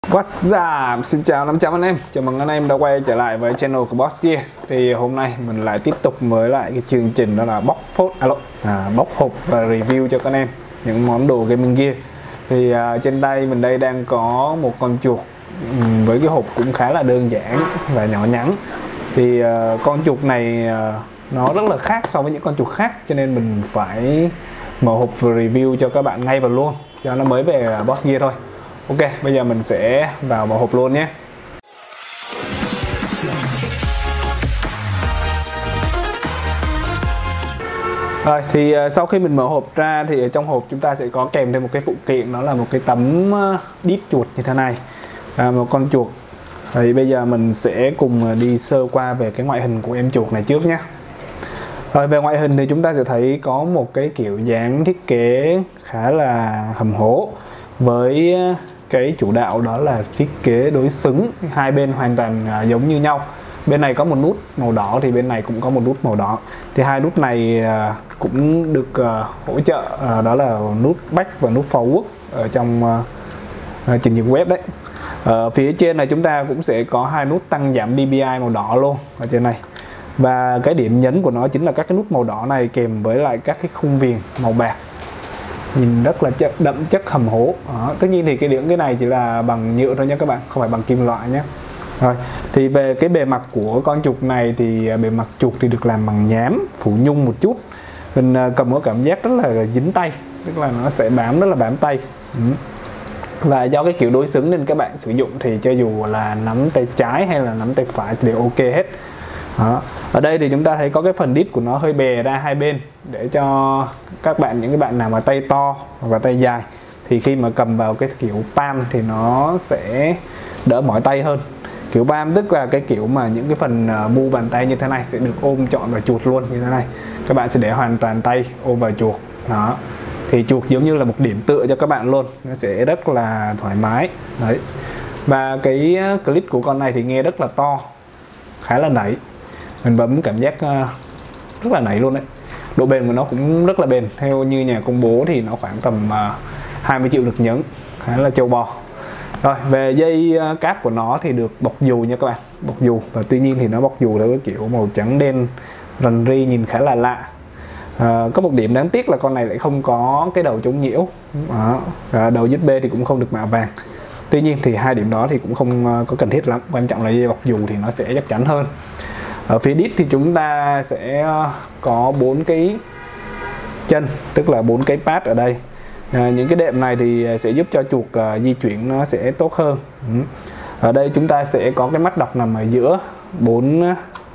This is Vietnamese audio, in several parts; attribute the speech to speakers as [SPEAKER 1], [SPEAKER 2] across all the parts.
[SPEAKER 1] What's up? Xin chào 500 anh em. Chào mừng anh em đã quay trở lại với channel của Boss Gear. Thì hôm nay mình lại tiếp tục với lại cái chương trình đó là bóc hộp và review cho các anh em những món đồ gaming gear. Thì trên tay mình đây đang có một con chuột với cái hộp cũng khá là đơn giản và nhỏ nhắn. Thì con chuột này nó rất là khác so với những con chuột khác, cho nên mình phải mở hộp và review cho các bạn ngay vào luôn, cho nó mới về Boss Gear thôi. Ok, bây giờ mình sẽ vào mở hộp luôn nhé. Rồi thì sau khi mình mở hộp ra thì ở trong hộp chúng ta sẽ có kèm thêm một cái phụ kiện, đó là một cái tấm đít chuột như thế này, một con chuột. Thì bây giờ mình sẽ cùng đi sơ qua về cái ngoại hình của em chuột này trước nhé. Rồi về ngoại hình thì chúng ta sẽ thấy có một cái kiểu dáng thiết kế khá là hầm hố, với cái chủ đạo đó là thiết kế đối xứng, hai bên hoàn toàn giống như nhau. Bên này có một nút màu đỏ thì bên này cũng có một nút màu đỏ. Thì hai nút này cũng được hỗ trợ, đó là nút back và nút forward ở trong trình duyệt web đấy. Ở phía trên này chúng ta cũng sẽ có hai nút tăng giảm DPI màu đỏ luôn ở trên này. Và cái điểm nhấn của nó chính là các cái nút màu đỏ này kèm với lại các cái khung viền màu bạc, nhìn rất là đậm chất hầm hố. Tất nhiên thì cái này chỉ là bằng nhựa thôi nha các bạn, không phải bằng kim loại nhé. Rồi thì về cái bề mặt của con chuột này thì bề mặt chuột thì được làm bằng nhám phủ nhung một chút. Mình cầm có cảm giác rất là dính tay, tức là nó sẽ bám rất là bám tay. Và do cái kiểu đối xứng nên các bạn sử dụng thì cho dù là nắm tay trái hay là nắm tay phải thì đều ok hết. Đó. Ở đây thì chúng ta thấy có cái phần đít của nó hơi bè ra hai bên, để cho các bạn, những cái bạn nào mà tay to hoặc là tay dài thì khi mà cầm vào cái kiểu palm thì nó sẽ đỡ mỏi tay hơn. Kiểu palm tức là cái kiểu mà những cái phần mu bàn tay như thế này sẽ được ôm trọn vào chuột luôn như thế này. Các bạn sẽ để hoàn toàn tay ôm vào chuột. Đó. Thì chuột giống như là một điểm tựa cho các bạn luôn, nó sẽ rất là thoải mái. Đấy. Và cái click của con này thì nghe rất là to, khá là nảy. Mình bấm cảm giác rất là nảy luôn đấy. Độ bền của nó cũng rất là bền. Theo như nhà công bố thì nó khoảng tầm 20 triệu lực nhấn, khá là trâu bò. Rồi về dây cáp của nó thì được bọc dù nha các bạn, bọc dù. Và tuy nhiên thì nó bọc dù theo cái kiểu màu trắng đen rằn ri, nhìn khá là lạ. Có một điểm đáng tiếc là con này lại không có cái đầu chống nhiễu. Đầu USB thì cũng không được mạ vàng. Tuy nhiên thì hai điểm đó thì cũng không có cần thiết lắm, quan trọng là dây bọc dù thì nó sẽ chắc chắn hơn. Ở phía đít thì chúng ta sẽ có 4 cái chân, tức là 4 cái pad ở đây. Những cái đệm này thì sẽ giúp cho chuột di chuyển nó sẽ tốt hơn. Ở đây chúng ta sẽ có cái mắt đọc nằm ở giữa 4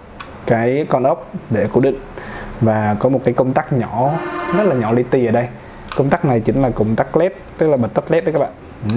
[SPEAKER 1] cái con ốc để cố định, và có một cái công tắc nhỏ, rất là nhỏ li ti ở đây. Công tắc này chính là công tắc LED, tức là bật tắt LED đấy các bạn.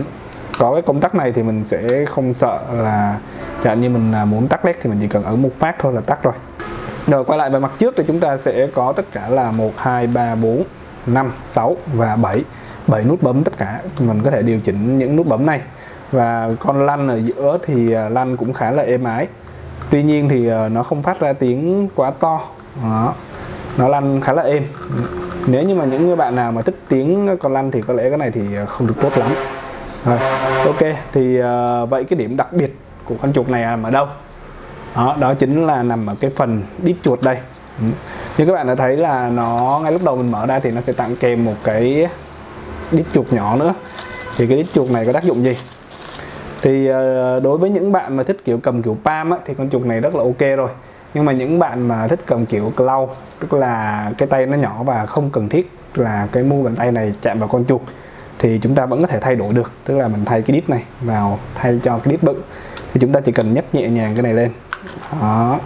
[SPEAKER 1] Có cái công tắc này thì mình sẽ không sợ là chẳng như mình muốn tắt LED thì mình chỉ cần ấn một phát thôi là tắt rồi. Rồi quay lại về mặt trước thì chúng ta sẽ có tất cả là 1, 2, 3, 4, 5, 6 và 7 nút bấm tất cả. Mình có thể điều chỉnh những nút bấm này. Và con lăn ở giữa thì lăn cũng khá là êm ái. Tuy nhiên thì nó không phát ra tiếng quá to. Đó. Nó lăn khá là êm. Nếu như mà những người bạn nào mà thích tiếng con lăn thì có lẽ cái này thì không được tốt lắm. Rồi, ok, thì vậy cái điểm đặc biệt của con chuột này nằm ở đâu? Đó chính là nằm ở cái phần đít chuột đây. Như các bạn đã thấy là nó ngay lúc đầu mình mở ra thì nó sẽ tặng kèm một cái đít chuột nhỏ nữa. Thì cái đít chuột này có tác dụng gì? Thì đối với những bạn mà thích kiểu cầm kiểu palm thì con chuột này rất là ok rồi. Nhưng mà những bạn mà thích cầm kiểu claw, tức là cái tay nó nhỏ và không cần thiết là cái mu bàn tay này chạm vào con chuột, thì chúng ta vẫn có thể thay đổi được. Tức là mình thay cái đít này vào thay cho cái đít bự, thì chúng ta chỉ cần nhấc nhẹ nhàng cái này lên. Đó.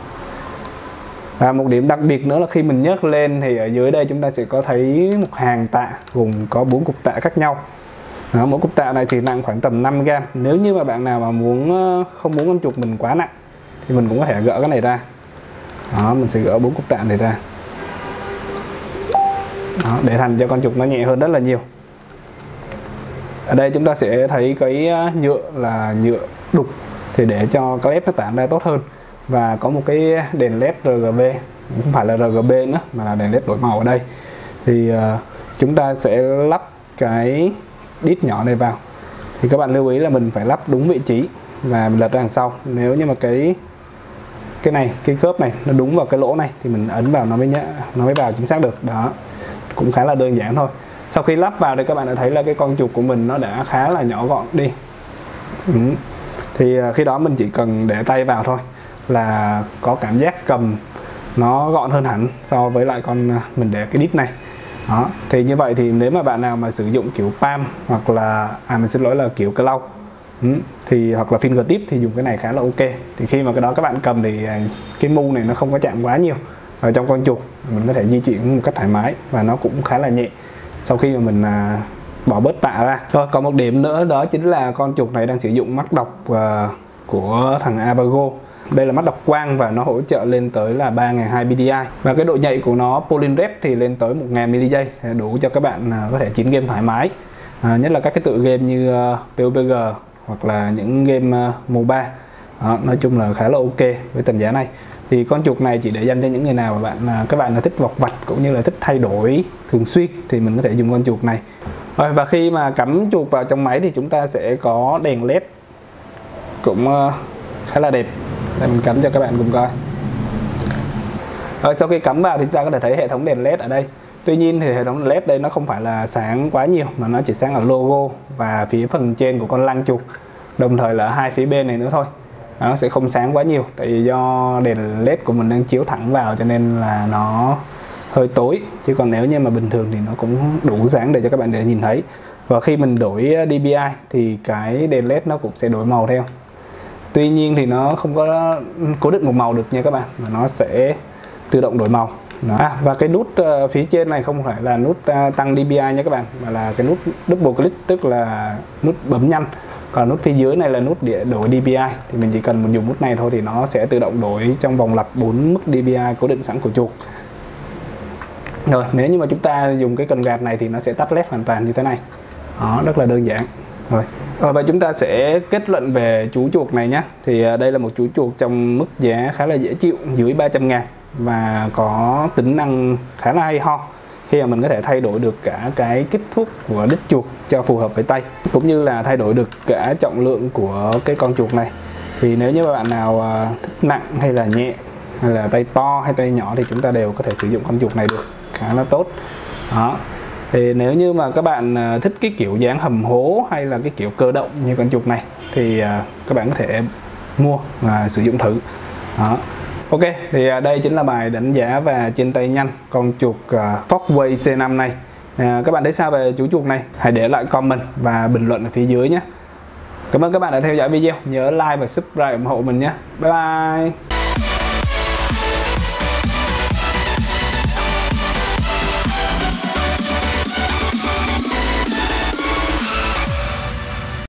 [SPEAKER 1] Và một điểm đặc biệt nữa là khi mình nhấc lên thì ở dưới đây chúng ta sẽ có thấy một hàng tạ gồm có 4 cục tạ khác nhau. Đó, mỗi cục tạ này chỉ nặng khoảng tầm 5g. Nếu như mà bạn nào mà không muốn con chuột mình quá nặng thì mình cũng có thể gỡ cái này ra. Đó, mình sẽ gỡ 4 cục tạ này ra. Đó, để thành cho con chuột nó nhẹ hơn rất là nhiều. Ở đây chúng ta sẽ thấy cái nhựa là nhựa đục, thì để cho cái led nó tản ra tốt hơn. Và có một cái đèn led RGB, không phải là RGB nữa mà là đèn led đổi màu ở đây. Thì chúng ta sẽ lắp cái đít nhỏ này vào. thì các bạn lưu ý là mình phải lắp đúng vị trí và mình lật ra đằng sau. Nếu như mà cái này, cái khớp này nó đúng vào cái lỗ này thì mình ấn vào nó mới vào chính xác được. Đó, cũng khá là đơn giản thôi. Sau khi lắp vào thì các bạn đã thấy là cái con chuột của mình nó đã khá là nhỏ gọn đi. Thì khi đó mình chỉ cần để tay vào thôi là có cảm giác cầm nó gọn hơn hẳn so với lại con mình để cái đít này. Đó, thì như vậy thì nếu mà bạn nào mà sử dụng kiểu palm hoặc là mình xin lỗi là kiểu claw thì hoặc là finger tip thì dùng cái này khá là ok. Thì khi mà cái đó các bạn cầm thì cái mu này nó không có chạm quá nhiều ở trong con chuột, mình có thể di chuyển một cách thoải mái và nó cũng khá là nhẹ sau khi mà mình bỏ bớt tạ ra. Rồi còn một điểm nữa đó chính là con chuột này đang sử dụng mắt đọc của thằng Avago. Đây là mắt đọc quang và nó hỗ trợ lên tới là 3200 PDI và cái độ nhạy của nó polling rate thì lên tới 1000 ms, đủ cho các bạn có thể chiến game thoải mái, nhất là các cái tựa game như PUBG hoặc là những game MOBA. Đó, nói chung là khá là ok với tầm giá này. Thì con chuột này chỉ để dành cho những người nào mà các bạn thích vọc vạch cũng như là thích thay đổi thường xuyên thì mình có thể dùng con chuột này. Rồi, và khi mà cắm chuột vào trong máy thì chúng ta sẽ có đèn led cũng khá là đẹp. Để mình cắm cho các bạn cùng coi. Rồi sau khi cắm vào thì chúng ta có thể thấy hệ thống đèn led ở đây. Tuy nhiên thì hệ thống led đây nó không phải là sáng quá nhiều mà nó chỉ sáng ở logo và phía phần trên của con lăng chuột, đồng thời là hai phía bên này nữa thôi. Nó sẽ không sáng quá nhiều tại vì do đèn led của mình đang chiếu thẳng vào cho nên là nó hơi tối, chứ còn nếu như mà bình thường thì nó cũng đủ sáng để cho các bạn để nhìn thấy. Và khi mình đổi DPI thì cái đèn led nó cũng sẽ đổi màu theo. Tuy nhiên thì nó không có cố định một màu được nha các bạn, mà nó sẽ tự động đổi màu. Và cái nút phía trên này không phải là nút tăng DPI nha các bạn, mà là cái nút double click, tức là nút bấm nhanh. Còn nút phía dưới này là nút để đổi DPI, thì mình chỉ cần dùng nút này thôi thì nó sẽ tự động đổi trong vòng lặp 4 mức DPI cố định sẵn của chuột. Rồi nếu như mà chúng ta dùng cái cần gạt này thì nó sẽ tắt led hoàn toàn như thế này. Đó, rất là đơn giản. Rồi và chúng ta sẽ kết luận về chú chuột này nhé. Thì đây là một chú chuột trong mức giá khá là dễ chịu, dưới 300.000 và có tính năng khá là hay ho khi mà mình có thể thay đổi được cả cái kích thước của đít chuột cho phù hợp với tay, cũng như là thay đổi được cả trọng lượng của cái con chuột này. Thì nếu như bạn nào thích nặng hay là nhẹ, hay là tay to hay tay nhỏ thì chúng ta đều có thể sử dụng con chuột này được, khá là tốt. Đó. Thì nếu như mà các bạn thích cái kiểu dáng hầm hố hay là cái kiểu cơ động như con chuột này thì các bạn có thể mua và sử dụng thử. Đó. Ok, thì đây chính là bài đánh giá và trên tay nhanh con chuột Fogway C5 này. Các bạn thấy sao về chú chuột này? Hãy để lại comment và bình luận ở phía dưới nhé. Cảm ơn các bạn đã theo dõi video. Nhớ like và subscribe ủng hộ mình nhé. Bye bye.